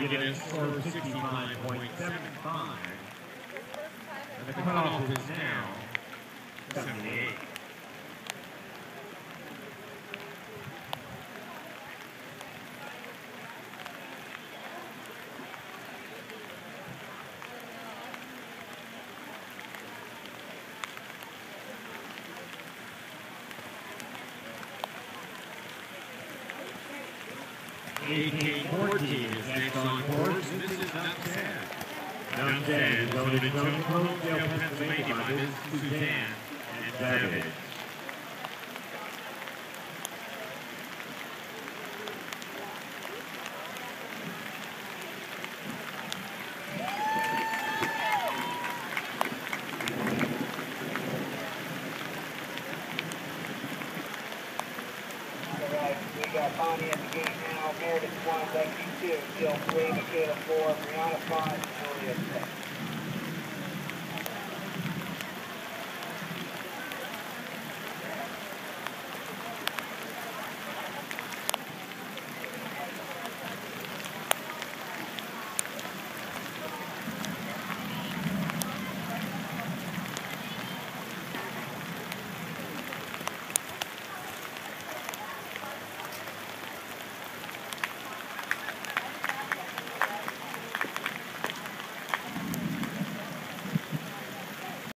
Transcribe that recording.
negative score of 65.75. And the cutoff is now 78. AK-14 is next on course. This is Nuff. Nuff is owned in Jonesboro, Pennsylvania by Ms. Suzanne and David. We got Bonnie at the gate now. Meredith 1, Lexi 2, Jill 3, Michaela 4, Brianna 5, Julia 6.